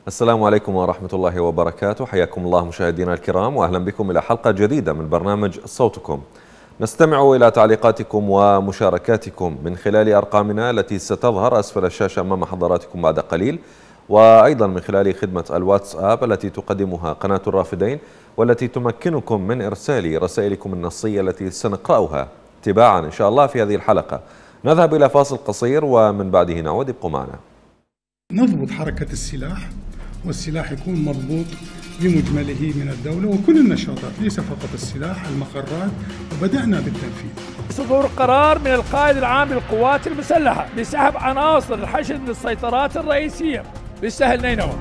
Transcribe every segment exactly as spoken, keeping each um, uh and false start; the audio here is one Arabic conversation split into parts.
السلام عليكم ورحمة الله وبركاته. حياكم الله مشاهدينا الكرام، وأهلا بكم إلى حلقة جديدة من برنامج صوتكم. نستمع إلى تعليقاتكم ومشاركاتكم من خلال أرقامنا التي ستظهر أسفل الشاشة أمام حضراتكم بعد قليل، وأيضا من خلال خدمة الواتساب التي تقدمها قناة الرافدين، والتي تمكنكم من إرسال رسائلكم النصية التي سنقرأها تباعا إن شاء الله في هذه الحلقة. نذهب إلى فاصل قصير ومن بعده نعود. ابقوا معنا. نضبط حركة السلاح، والسلاح يكون مضبوط بمجمله من الدولة وكل النشاطات، ليس فقط السلاح، المقرات، وبدأنا بالتنفيذ. صدور قرار من القائد العام للقوات المسلحة بسحب عناصر الحشد من السيطرات الرئيسية بالسهل نينوى.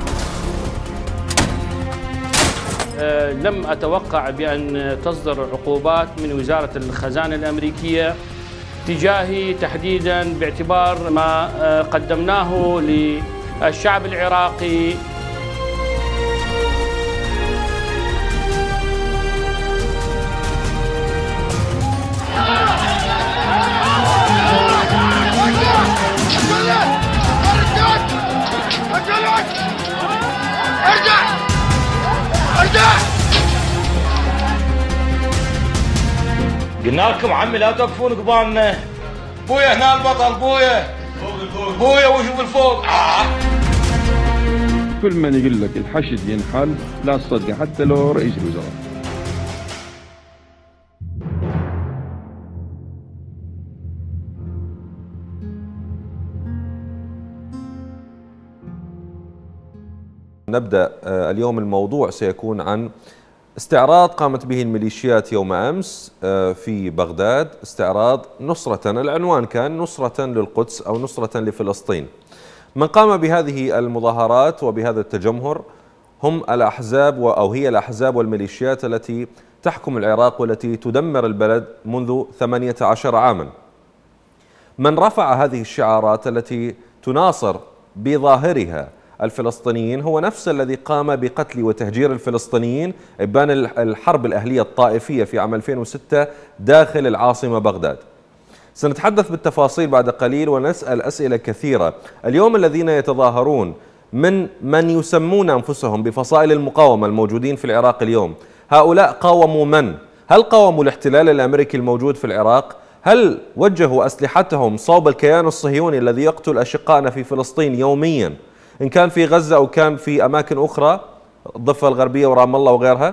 أه لم أتوقع بأن تصدر عقوبات من وزارة الخزانة الأمريكية تجاهي تحديدا، باعتبار ما أه قدمناه للشعب العراقي. قلنا لكم عمي لا توقفون قبالنا. بويا هنا البطل، بويا بويا وشوف الفوق. آه. كل من يقول لك الحشد ينحل لا تصدق، حتى لو رئيس الوزراء. نبدأ اليوم. الموضوع سيكون عن استعراض قامت به الميليشيات يوم أمس في بغداد، استعراض نصرة، العنوان كان نصرة للقدس أو نصرة لفلسطين. من قام بهذه المظاهرات وبهذا التجمهر هم الأحزاب أو هي الأحزاب والميليشيات التي تحكم العراق والتي تدمر البلد منذ ثمانية عشر عاما. من رفع هذه الشعارات التي تناصر بظاهرها الفلسطينيين هو نفس الذي قام بقتل وتهجير الفلسطينيين إبان الحرب الأهلية الطائفية في عام ألفين وستة داخل العاصمة بغداد. سنتحدث بالتفاصيل بعد قليل ونسأل أسئلة كثيرة. اليوم الذين يتظاهرون من من يسمون أنفسهم بفصائل المقاومة الموجودين في العراق اليوم، هؤلاء قاوموا من؟ هل قاوموا الاحتلال الأمريكي الموجود في العراق؟ هل وجهوا أسلحتهم صوب الكيان الصهيوني الذي يقتل أشقائنا في فلسطين يوميا، إن كان في غزة أو كان في أماكن أخرى، الضفة الغربية ورام الله وغيرها؟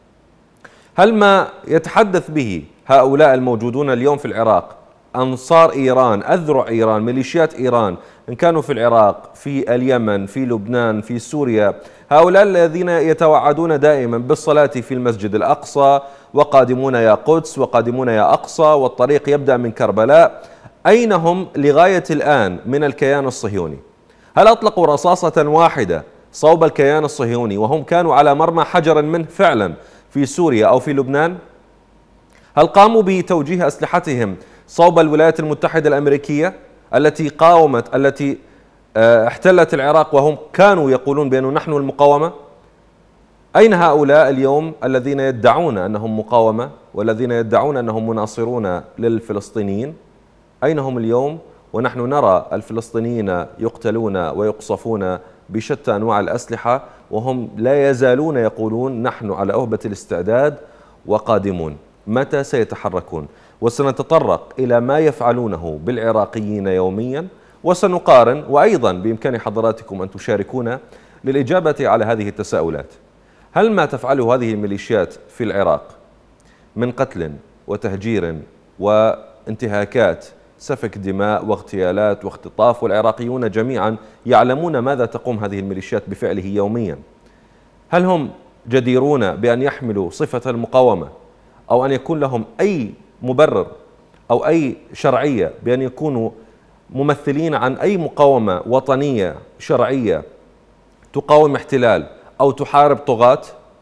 هل ما يتحدث به هؤلاء الموجودون اليوم في العراق أنصار إيران، أذرع إيران، ميليشيات إيران، إن كانوا في العراق، في اليمن، في لبنان، في سوريا، هؤلاء الذين يتوعدون دائما بالصلاة في المسجد الأقصى وقادمون يا قدس وقادمون يا أقصى والطريق يبدأ من كربلاء، أين هم لغاية الآن من الكيان الصهيوني؟ هل أطلقوا رصاصة واحدة صوب الكيان الصهيوني وهم كانوا على مرمى حجر منه فعلا في سوريا أو في لبنان؟ هل قاموا بتوجيه أسلحتهم صوب الولايات المتحدة الأمريكية التي قاومت، التي احتلت العراق وهم كانوا يقولون بأنه نحن المقاومة؟ أين هؤلاء اليوم الذين يدعون أنهم مقاومة والذين يدعون أنهم مناصرون للفلسطينيين؟ أين هم اليوم ونحن نرى الفلسطينيين يقتلون ويقصفون بشتى أنواع الأسلحة وهم لا يزالون يقولون نحن على أهبة الاستعداد وقادمون؟ متى سيتحركون؟ وسنتطرق إلى ما يفعلونه بالعراقيين يوميا وسنقارن، وأيضا بإمكان حضراتكم أن تشاركونا للإجابة على هذه التساؤلات. هل ما تفعله هذه الميليشيات في العراق من قتل وتهجير وانتهاكات، سفك دماء واغتيالات واختطاف، والعراقيون جميعا يعلمون ماذا تقوم هذه الميليشيات بفعله يوميا، هل هم جديرون بأن يحملوا صفة المقاومة أو أن يكون لهم أي مبرر أو أي شرعية بأن يكونوا ممثلين عن أي مقاومة وطنية شرعية تقاوم احتلال أو تحارب طغاة؟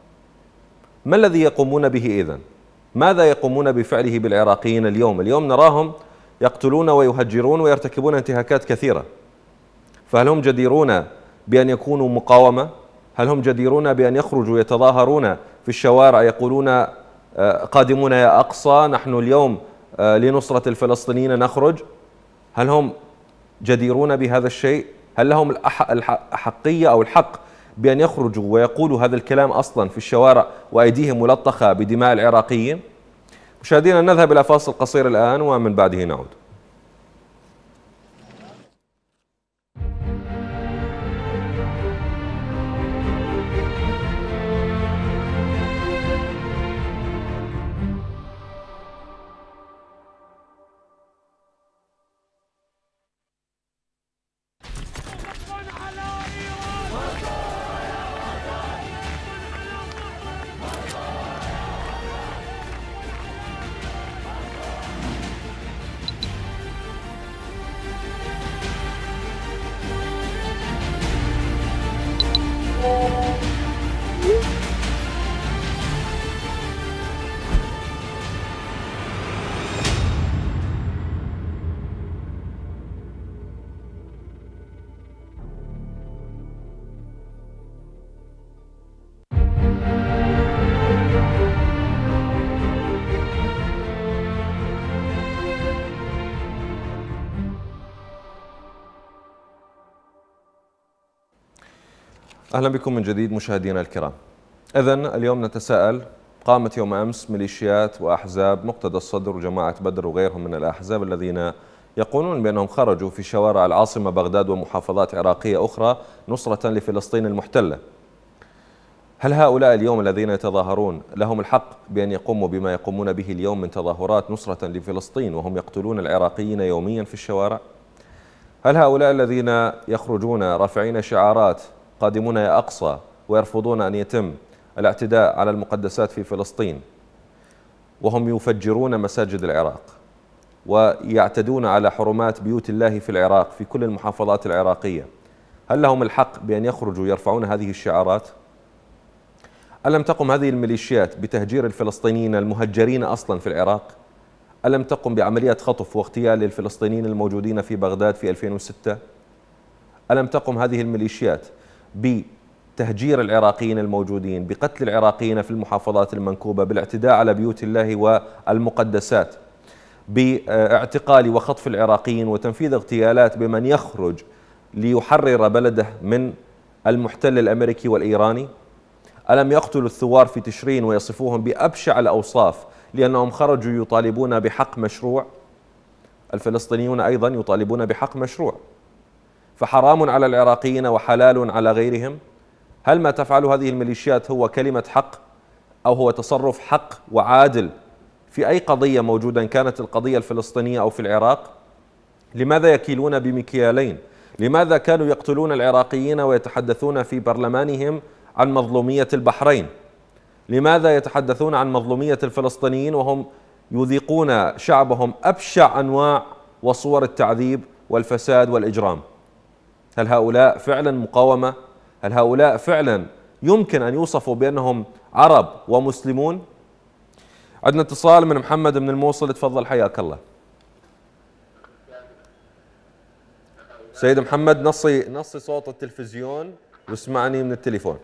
ما الذي يقومون به إذن؟ ماذا يقومون بفعله بالعراقيين اليوم؟ اليوم نراهم يقتلون ويهجرون ويرتكبون انتهاكات كثيرة، فهل هم جديرون بأن يكونوا مقاومة؟ هل هم جديرون بأن يخرجوا يتظاهرون في الشوارع يقولون قادمون يا أقصى، نحن اليوم لنصرة الفلسطينيين نخرج؟ هل هم جديرون بهذا الشيء؟ هل لهم الأحقية أو الحق بأن يخرجوا ويقولوا هذا الكلام أصلا في الشوارع وأيديهم ملطخة بدماء العراقيين؟ مشاهدينا نذهب إلى فاصل قصير الآن ومن بعده نعود. أهلا بكم من جديد مشاهدينا الكرام. إذن اليوم نتساءل، قامت يوم أمس ميليشيات وأحزاب مقتدى الصدر وجماعة بدر وغيرهم من الأحزاب الذين يقولون بأنهم خرجوا في شوارع العاصمة بغداد ومحافظات عراقية أخرى نصرة لفلسطين المحتلة. هل هؤلاء اليوم الذين يتظاهرون لهم الحق بأن يقوموا بما يقومون به اليوم من تظاهرات نصرة لفلسطين وهم يقتلون العراقيين يوميا في الشوارع؟ هل هؤلاء الذين يخرجون رافعين شعارات قادمون يا أقصى ويرفضون أن يتم الاعتداء على المقدسات في فلسطين وهم يفجرون مساجد العراق ويعتدون على حرمات بيوت الله في العراق في كل المحافظات العراقية، هل لهم الحق بأن يخرجوا يرفعون هذه الشعارات؟ ألم تقم هذه الميليشيات بتهجير الفلسطينيين المهجرين أصلا في العراق؟ ألم تقم بعمليات خطف واغتيال للفلسطينيين الموجودين في بغداد في ألفين وستة؟ ألم تقم هذه الميليشيات بتهجير العراقيين الموجودين، بقتل العراقيين في المحافظات المنكوبة، بالاعتداء على بيوت الله والمقدسات، باعتقال وخطف العراقيين وتنفيذ اغتيالات بمن يخرج ليحرر بلده من المحتل الأمريكي والإيراني؟ ألم يقتلوا الثوار في تشرين ويصفوهم بأبشع الأوصاف لأنهم خرجوا يطالبون بحق مشروع؟ الفلسطينيون أيضا يطالبون بحق مشروع، فحرام على العراقيين وحلال على غيرهم. هل ما تفعله هذه الميليشيات هو كلمة حق أو هو تصرف حق وعادل في أي قضية موجودة، إن كانت القضية الفلسطينية أو في العراق؟ لماذا يكيلون بمكيالين؟ لماذا كانوا يقتلون العراقيين ويتحدثون في برلمانهم عن مظلومية البحرين؟ لماذا يتحدثون عن مظلومية الفلسطينيين وهم يذيقون شعبهم أبشع أنواع وصور التعذيب والفساد والإجرام؟ هل هؤلاء فعلا مقاومة؟ هل هؤلاء فعلا يمكن أن يوصفوا بأنهم عرب ومسلمون؟ عندنا اتصال من محمد من الموصل، تفضل حياك الله. سيد محمد نصي نصي صوت التلفزيون واسمعني من التليفون.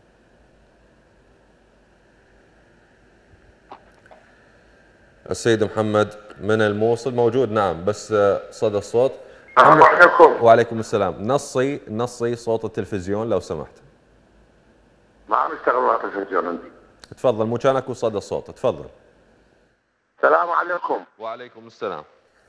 السيد محمد من الموصل موجود، نعم، بس صدى الصوت. السلام عليكم. وعليكم السلام. نصي نصي صوت التلفزيون لو سمحت. ما عم يشتغل التلفزيون عندي. تفضل مكانك وصدى الصوت، تفضل. السلام عليكم. وعليكم السلام.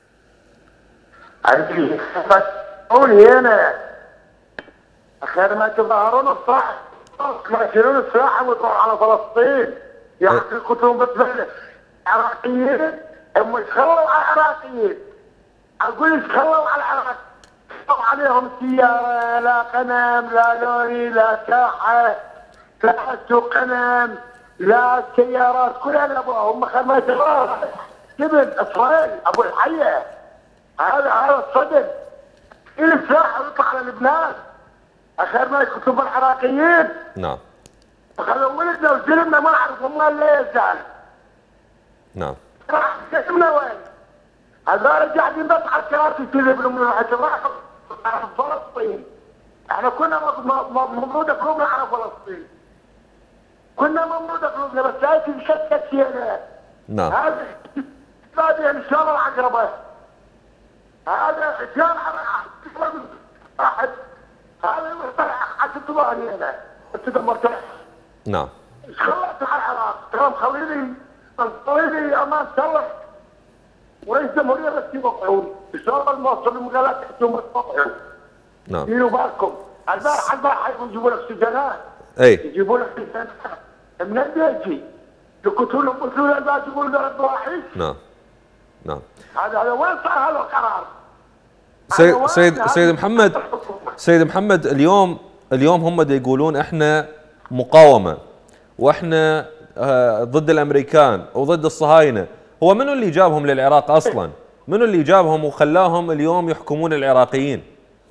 عندي فتحوني انا اخير ما تظاهرون الصح ما يشيلون السلاح ويطلعوا على فلسطين يحققون بالفعل العراقيين. هم يتخلوا على العراقيين، اقول يتخلوا على العراق، عليهم سياره لا قنم لا لوري لا ساحه لا سوق قنم لا سيارات كلها ابوهم خدمه الله جبل اسرائيل ابو الحيه. هذا هذا الصدر السلاح ويطلع على لبنان اخر ما يكتب العراقيين. نعم. خلوا ولدنا وزلمنا ما نعرف والله اللي يزعل. نعم. راح جسمنا وين؟ هذول قاعدين بس على الكراسي تذبلوا من راحوا على فلسطين. احنا كنا ممرودة قلوبنا على فلسطين. كنا ممرودة قلوبنا بس لا تنشتت فينا. نعم. هذا هذا ان شاء الله العقربة. هذا جامعة واحد هذا حتى هنا تدمر تحت. نعم. ايش خلصت على العراق؟ ترى مخليني مخليني امان سلح ورئيس جمهوريه بس يوقعوني، شلون الموصل المقالات يحتوم يوقعون. نعم. ديروا بالكم، البارحه البارحه يجيبوا لك سجناء. اي. يجيبوا لك سجناء. منين بيجي؟ يقتلون يقتلون الباقي يقولون ضرب واحد. نعم. نعم. هذا هذا وين صار هذا القرار؟ سيد سيد سيد محمد سيد محمد اليوم اليوم هم دا يقولون احنا مقاومه واحنا ضد الامريكان وضد الصهاينه، هو منو اللي جابهم للعراق اصلا؟ منو اللي جابهم وخلاهم اليوم يحكمون العراقيين؟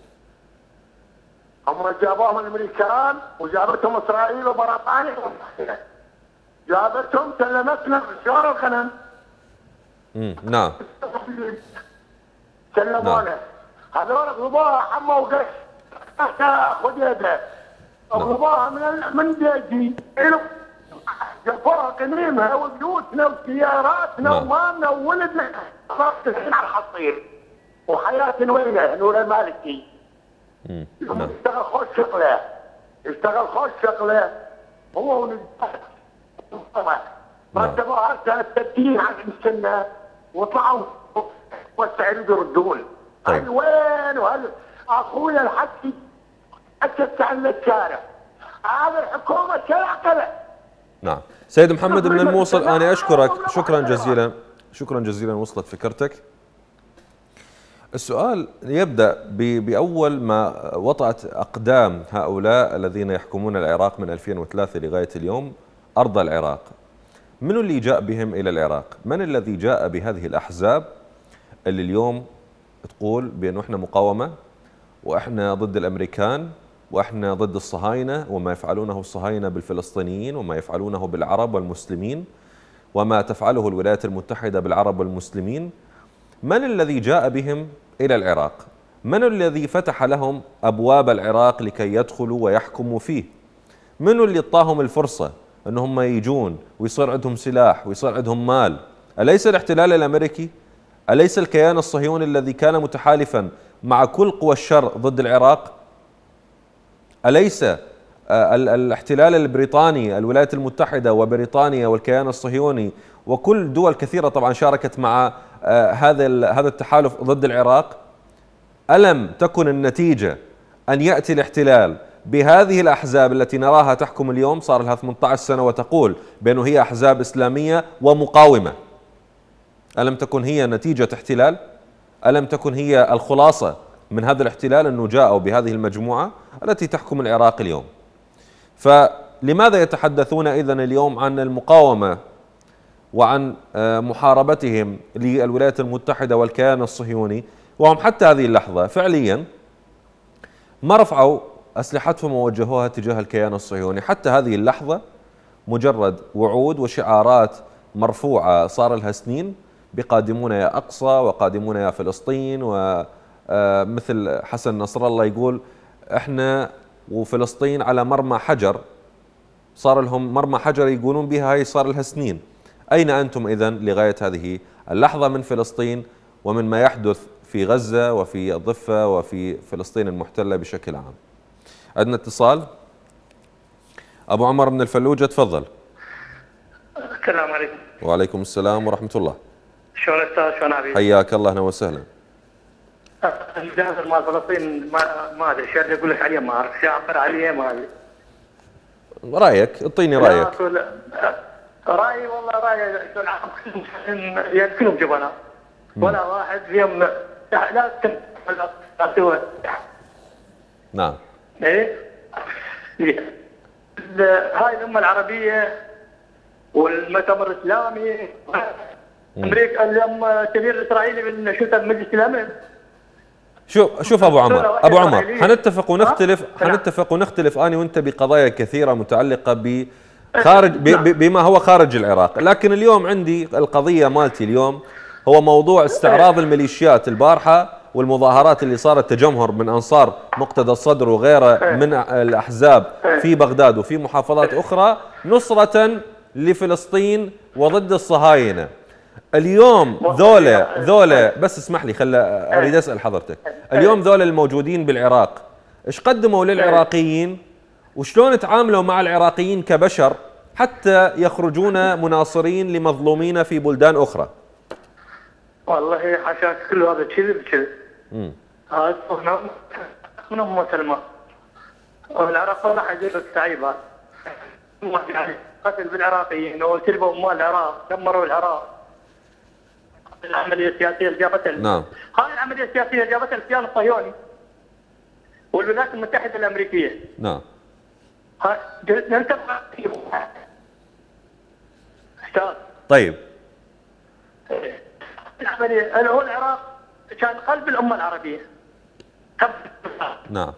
هم جابوهم الامريكان وجابتهم اسرائيل وبريطانيا جابتهم سلمتنا شهر الغنم. امم نعم. سلمونا هذول غضبوها حمى وقش تحت خديده غضبوها من من بيجي جابوها قنيمها وبيوتنا وسياراتنا ومالنا وولدنا راكزين على الحصير وحياتنا وينه نور المالكي. يشتغل خوش شغله يشتغل خوش شغله هو ونجاح رتبوها سنه ستين عن السنه وطلعوا والسعر يردون. هل وين وهل اخويا الحكي اكدت عن الشارع هذا الحكومه شلعقله. نعم. سيد محمد من الموصل انا اشكرك شكرا جزيلا شكرا جزيلا وصلت فكرتك. السؤال يبدأ بأول ما وطأت أقدام هؤلاء الذين يحكمون العراق من ألفين وثلاثة لغاية اليوم أرض العراق. من اللي جاء بهم إلى العراق؟ من الذي جاء بهذه الأحزاب اللي اليوم تقول بأنه إحنا مقاومة وإحنا ضد الأمريكان وإحنا ضد الصهاينة وما يفعلونه الصهاينة بالفلسطينيين وما يفعلونه بالعرب والمسلمين وما تفعله الولايات المتحدة بالعرب والمسلمين؟ من الذي جاء بهم إلى العراق؟ من الذي فتح لهم أبواب العراق لكي يدخلوا ويحكموا فيه؟ من اللي اعطاهم الفرصة أنهم يجون ويصير عندهم سلاح ويصير عندهم مال؟ أليس الاحتلال الأمريكي؟ أليس الكيان الصهيوني الذي كان متحالفا مع كل قوى الشر ضد العراق؟ أليس الاحتلال البريطاني الولايات المتحدة وبريطانيا والكيان الصهيوني وكل دول كثيرة طبعا شاركت مع هذا هذا التحالف ضد العراق؟ ألم تكن النتيجة أن يأتي الاحتلال بهذه الأحزاب التي نراها تحكم اليوم صار لها ثمانية عشر سنة وتقول بأنه هي أحزاب إسلامية ومقاومة؟ ألم تكن هي نتيجة احتلال؟ ألم تكن هي الخلاصة من هذا الاحتلال أنه جاءوا بهذه المجموعة التي تحكم العراق اليوم؟ فلماذا يتحدثون إذن اليوم عن المقاومة وعن محاربتهم للولايات المتحدة والكيان الصهيوني وهم حتى هذه اللحظة فعليا ما رفعوا أسلحتهم ووجهوها تجاه الكيان الصهيوني؟ حتى هذه اللحظة مجرد وعود وشعارات مرفوعة صار لها سنين بقادمون يا أقصى وقادمون يا فلسطين، ومثل حسن نصر الله يقول احنا وفلسطين على مرمى حجر، صار لهم مرمى حجر يقولون بها هاي صار لها سنين. أين أنتم إذن لغاية هذه اللحظة من فلسطين ومن ما يحدث في غزة وفي الضفة وفي فلسطين المحتلة بشكل عام؟ عندنا اتصال. أبو عمر من الفلوجة، تفضل. السلام عليكم. وعليكم السلام ورحمة الله. شلون أستاذ؟ شلون حبيبي؟ حياك الله، أهلا وسهلا. الجزر مال فلسطين ما ما ادري شو اقول لك عليه، ما اعرف شو اعبر عليه، ما ادري. رايك، اعطيني رايك. رايي والله رايي يعني كلهم جبناء ولا واحد فيهم لا تم. نعم. ايه هاي الامه العربيه والمؤتمر الاسلامي امريكا اليوم كبير الاسرائيلي من شو المجلس الامن. شوف شوف ابو عمر ابو عمر حنتفق ونختلف حنتفق ونختلف انا وانت بقضايا كثيره متعلقه ب خارج بما هو خارج العراق، لكن اليوم عندي القضيه مالتي اليوم هو موضوع استعراض الميليشيات البارحه والمظاهرات اللي صارت تجمهر من انصار مقتدى الصدر وغيره من الاحزاب في بغداد وفي محافظات اخرى نصره لفلسطين وضد الصهاينه. اليوم ذولا ذولا بس اسمح لي خل اريد اسال حضرتك، اليوم ذولا الموجودين بالعراق ايش قدموا للعراقيين وشلون تعاملوا مع العراقيين كبشر حتى يخرجون مناصرين لمظلومين في بلدان أخرى؟ والله حاشاك كل هذا كذب كذب. هذا من أم سلمى. والعراق ولا حد يدرك تعيبها. قتل بالعراقيين وسلبوا أموال العراق، دمروا العراق. العملية السياسية اللي جابتها. نعم. هاي العملية السياسية اللي جابتها الكيان الصهيوني. والولايات المتحدة الأمريكية. نعم. ها ننتبه. طيب. العملية هو العراق كان قلب الأمة العربية. نعم.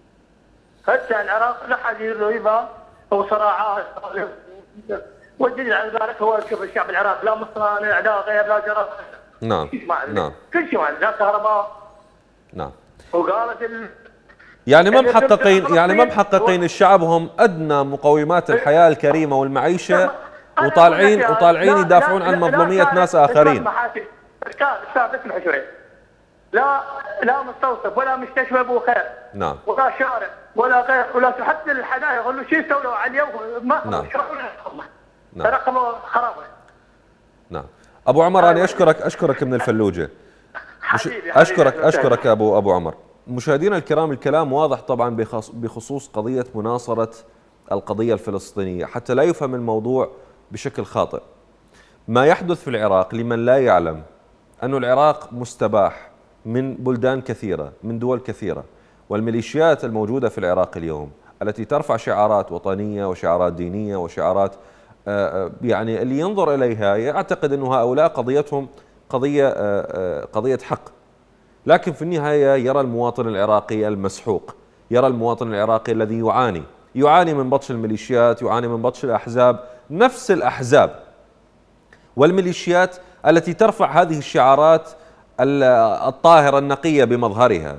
هسه العراق لا حد يريبها وصراعات والدليل على ذلك هو شوف الشعب العراقي لا مصرانع لا غير لا جرس. نعم. نعم. كل شيء لا كهرباء. نعم. وقالت ال... يعني ما محققين يعني ما محققين الشعب ادنى مقومات الحياه الكريمه والمعيشه وطالعين وطالعين يدافعون عن مظلوميه ناس اخرين. استاذ استاذ اسمع شوي. لا لا مستوصف ولا مستشفى ابو خير. نعم. ولا شارع ولا غير ولا حتى الحدائق يقولوا شو يسووا على اليوم ما نعم. نعم. رقموا خرابه. نعم. ابو عمر انا اشكرك اشكرك من الفلوجه. مش... اشكرك اشكرك ابو ابو عمر. مشاهدينا الكرام الكلام واضح طبعا بخصوص قضيه مناصره القضيه الفلسطينيه حتى لا يفهم الموضوع بشكل خاطئ. ما يحدث في العراق لمن لا يعلم أن العراق مستباح من بلدان كثيرة من دول كثيرة، والميليشيات الموجودة في العراق اليوم التي ترفع شعارات وطنية وشعارات دينية وشعارات يعني اللي ينظر إليها يعتقد أن هؤلاء قضيتهم قضية قضية حق، لكن في النهاية يرى المواطن العراقي المسحوق، يرى المواطن العراقي الذي يعاني يعاني من بطش الميليشيات، يعاني من بطش الأحزاب، نفس الأحزاب والميليشيات التي ترفع هذه الشعارات الطاهرة النقية بمظهرها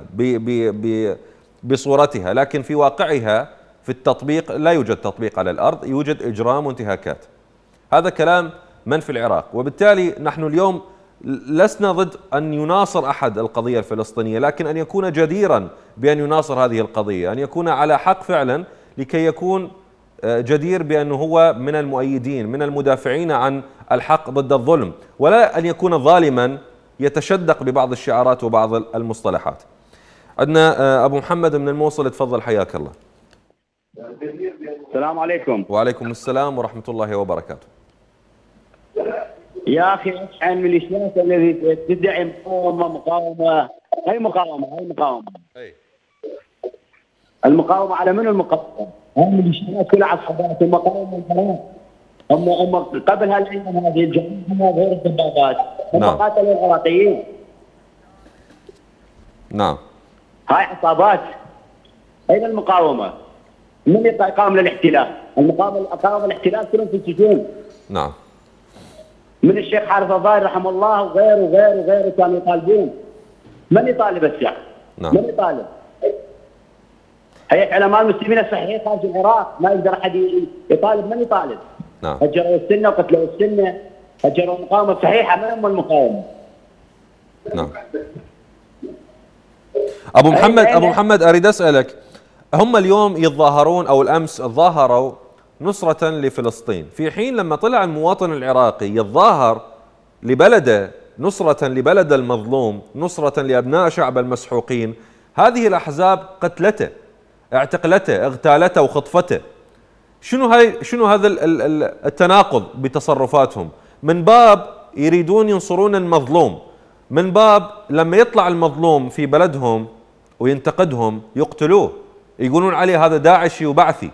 بصورتها، لكن في واقعها في التطبيق لا يوجد تطبيق على الأرض، يوجد إجرام وانتهاكات. هذا كلام من في العراق، وبالتالي نحن اليوم لسنا ضد أن يناصر أحد القضية الفلسطينية، لكن أن يكون جديرا بأن يناصر هذه القضية، أن يكون على حق فعلا لكي يكون جدير بأنه هو من المؤيدين من المدافعين عن الحق ضد الظلم، ولا أن يكون ظالما يتشدق ببعض الشعارات وبعض المصطلحات. عندنا أبو محمد من الموصل، تفضل حياك الله. السلام عليكم. وعليكم السلام ورحمة الله وبركاته. يا أخي عن الميليشيات الذي تدعي مقاومة مقاومة هي مقاومة هي مقاومة أي. المقاومة على من المقاومة؟ هم الميليشيات كلها عصابات المقاومة والحرام. هم هم قبل هالايام هذه الجماعه غير الدبابات هم نعم. قاتلوا العراقيين. نعم. هاي عصابات. اين المقاومه؟ من يقاوم للاحتلال؟ المقاومه قاوم الاحتلال كلهم في السجون. نعم. من الشيخ حارث الظاهر رحمه الله وغيره وغيره وغيره كانوا يطالبون. من يطالب الشعب؟ نعم. من يطالب؟ هي علماء المسلمين الصحيحين خارج العراق ما يقدر احد يطالب، من يطالب؟ نعم. هجروا السنه وقتلوا السنه، هجروا المقاومه الصحيحه، من هم المقاومه؟ نعم. ابو محمد ابو محمد اريد اسالك، هم اليوم يتظاهرون او الامس تظاهروا نصرة لفلسطين، في حين لما طلع المواطن العراقي يتظاهر لبلده نصرة لبلد المظلوم، نصرة لابناء شعب المسحوقين، هذه الاحزاب قتلته، اعتقلته، اغتالته وخطفته. شنو هاي شنو هذا التناقض بتصرفاتهم؟ من باب يريدون ينصرون المظلوم، من باب لما يطلع المظلوم في بلدهم وينتقدهم يقتلوه، يقولون عليه هذا داعشي وبعثي.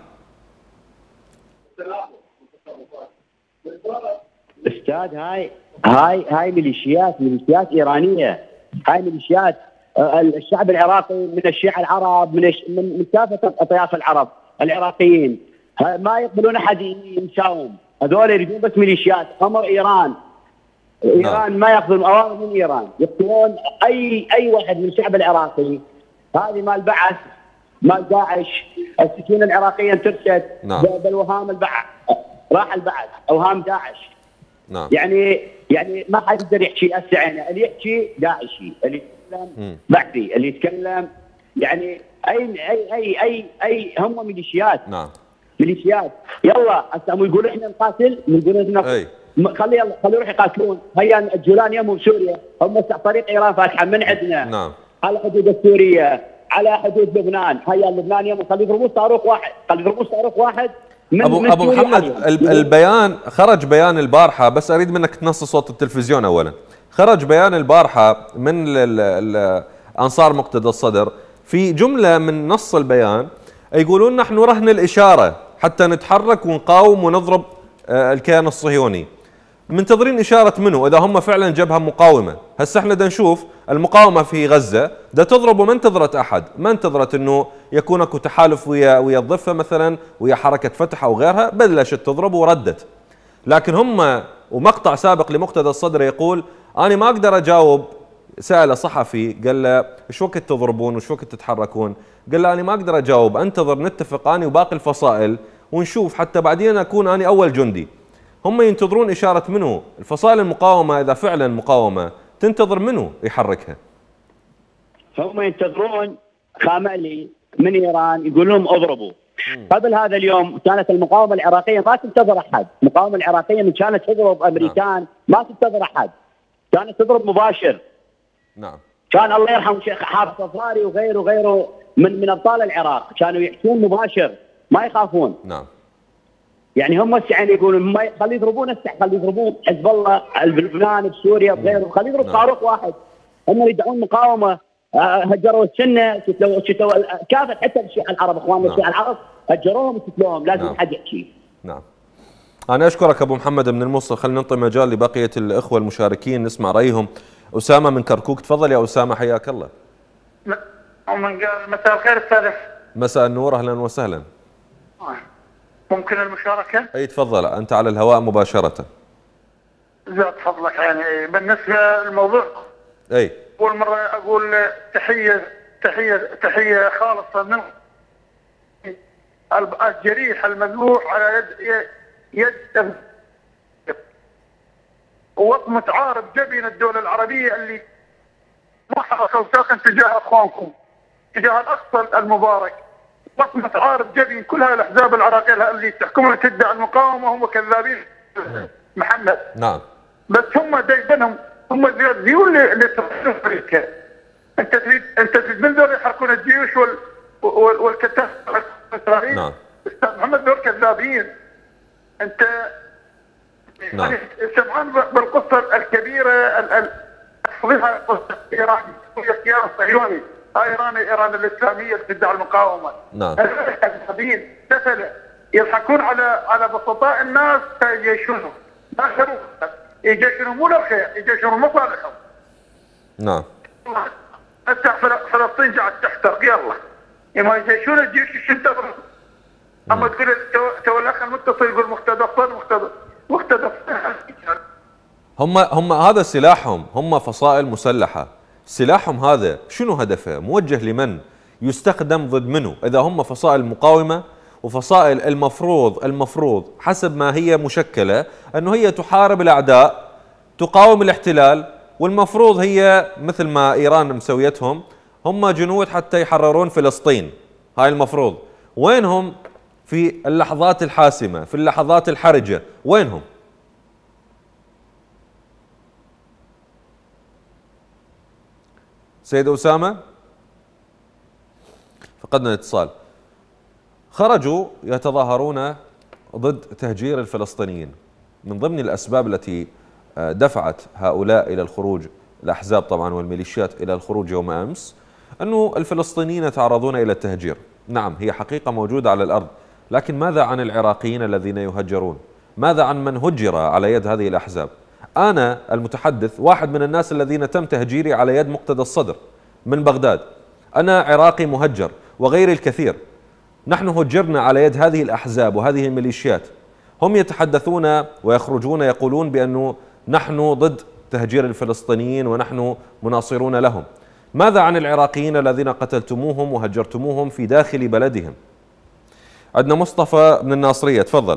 استاذ هاي هاي هاي ميليشيات ميليشيات ايرانيه، هاي ميليشيات الشعب العراقي من الشيعة العرب، من من كافه اطياف العرب العراقيين ما يقبلون احد يساوم، هذول يريدون بس ميليشيات، امر ايران. ايران ما ياخذون اوامر من ايران، يقتلون اي اي واحد من الشعب العراقي. هذه مال بعث، مال داعش، السجون العراقيه انترست بالوهام البعث، راح البعث اوهام داعش. نعم. يعني يعني ما حد يقدر يحكي هسه، اللي يحكي داعشي، اللي يتكلم بعثي، اللي يتكلم يعني اي اي اي اي اي هم ميليشيات. نعم ميليشيات. يلا هسه يقولوا احنا نقاتل، يقولوا احنا اي خلي يلا خلي يروح يقاتلون. هيا الجولان يمهم سوريا، هم طريق ايران فاتحه من عندنا. نعم. على حدود السوريه، على حدود لبنان. هيا لبنان يمهم خلي يضربون صاروخ واحد، خلي يضربون صاروخ واحد من ابو من ابو محمد البيان خرج بيان البارحه، بس اريد منك تنص صوت التلفزيون اولا. خرج بيان البارحه من ال ال انصار مقتدى الصدر، في جمله من نص البيان يقولون نحن رهن الاشاره حتى نتحرك ونقاوم ونضرب الكيان الصهيوني. منتظرين اشاره منه اذا هم فعلا جبهه مقاومه. هسه احنا بدنا نشوف المقاومه في غزه دا تضرب وما انتظرت احد، ما انتظرت انه يكون اكو تحالف ويا ويا الضفه مثلا ويا حركه فتح او غيرها، بلشت تضرب وردت. لكن هم ومقطع سابق لمقتدى الصدر يقول انا ما اقدر اجاوب. سأل صحفي قال له ايش وقت تضربون وايش وقت تتحركون؟ قال له انا ما اقدر اجاوب، انتظر نتفق انا وباقي الفصائل ونشوف حتى بعدين اكون انا اول جندي. هم ينتظرون اشاره منه، الفصائل المقاومه اذا فعلا مقاومه تنتظر منه يحركها. هم ينتظرون خامنئي من ايران يقول لهم اضربوا. قبل هذا اليوم كانت المقاومه العراقيه ما تنتظر احد، المقاومه العراقيه من كانت تضرب امريكان ما تنتظر احد، كانت تضرب مباشر. نعم. كان الله يرحم الشيخ حافظ صفاري وغيره وغيره من من ابطال العراق كانوا يحكون مباشر ما يخافون. نعم. يعني هم يعني يقولون هم خلي يضربون السح خلي يضربون حزب الله بلبنان بسوريا بغيره، خلي يضرب صاروخ واحد. هم يدعون مقاومه، هجروا السنه، شتوا شتوا كافه حتى الشيعة العرب اخواننا الشيعة العرب هجروهم وشتلوهم، لازم نعم. حد يحكي. نعم. انا اشكرك ابو محمد من الموصل، خلينا نعطي مجال لبقيه الاخوه المشاركين نسمع رايهم. اسامه من كركوك، تفضل يا اسامه حياك الله. ومن قال مساء الخير استاذ. مساء النور، اهلا وسهلا. ممكن المشاركه؟ اي تفضل، انت على الهواء مباشره. زاد فضلك. يعني بالنسبه للموضوع اي اول مره اقول تحيه تحيه تحيه خالصه من الجريح المذبوح على يد يد وطمة عارض جبين الدولة العربية اللي ما حركوا ساكن تجاه اخوانكم، تجاه الاقصى المبارك. وطمة عارض جبين كل هاي الاحزاب العراقية اللي تحكمها تدعي المقاومة هم كذابين محمد. نعم. بس هم دايبنهم هم الذيول اللي تحكموا امريكا. انت تريد انت تريد من ذول يحركون الجيوش وال وال والكتاب الاسرائيلي. نعم. استاذ محمد ذول كذابين. انت نعم. سمعان بالقصه الكبيره ال فضيحه قصه ايران الكيان الصهيوني، هاي ايران ايران الاسلاميه اللي تدعي المقاومه. نعم. كذابين سفله يضحكون على على بسطاء الناس يجيشونهم. اخروا يجيشونهم مو للخير، يجيشونهم مصالحهم. نعم. هسه فلسطين قاعد تحترق يلا. ما يجيشون الجيش ايش ينتظرون؟ اما تقول تو الاخ المتصل يقول مقتدى الصدر مقتدى مقتدى هم هم هذا سلاحهم، هم فصائل مسلحه، سلاحهم هذا شنو هدفه؟ موجه لمن؟ يستخدم ضد منه؟ اذا هم فصائل مقاومه وفصائل المفروض المفروض حسب ما هي مشكله انه هي تحارب الاعداء، تقاوم الاحتلال، والمفروض هي مثل ما ايران مسويتهم هم جنود حتى يحررون فلسطين. هاي المفروض. وينهم في اللحظات الحاسمه، في اللحظات الحرجه؟ وينهم؟ سيد اسامه فقدنا الاتصال. خرجوا يتظاهرون ضد تهجير الفلسطينيين. من ضمن الاسباب التي دفعت هؤلاء الى الخروج، الاحزاب طبعا والميليشيات الى الخروج يوم امس، انه الفلسطينيين يتعرضون الى التهجير. نعم هي حقيقه موجوده على الارض، لكن ماذا عن العراقيين الذين يهجرون؟ ماذا عن من هجر على يد هذه الاحزاب؟ انا المتحدث واحد من الناس الذين تم تهجيري على يد مقتدى الصدر من بغداد. انا عراقي مهجر وغيري الكثير. نحن هجرنا على يد هذه الاحزاب وهذه الميليشيات. هم يتحدثون ويخرجون يقولون بانه نحن ضد تهجير الفلسطينيين ونحن مناصرون لهم. ماذا عن العراقيين الذين قتلتموهم وهجرتموهم في داخل بلدهم؟ عندنا مصطفى من الناصرية، تفضل.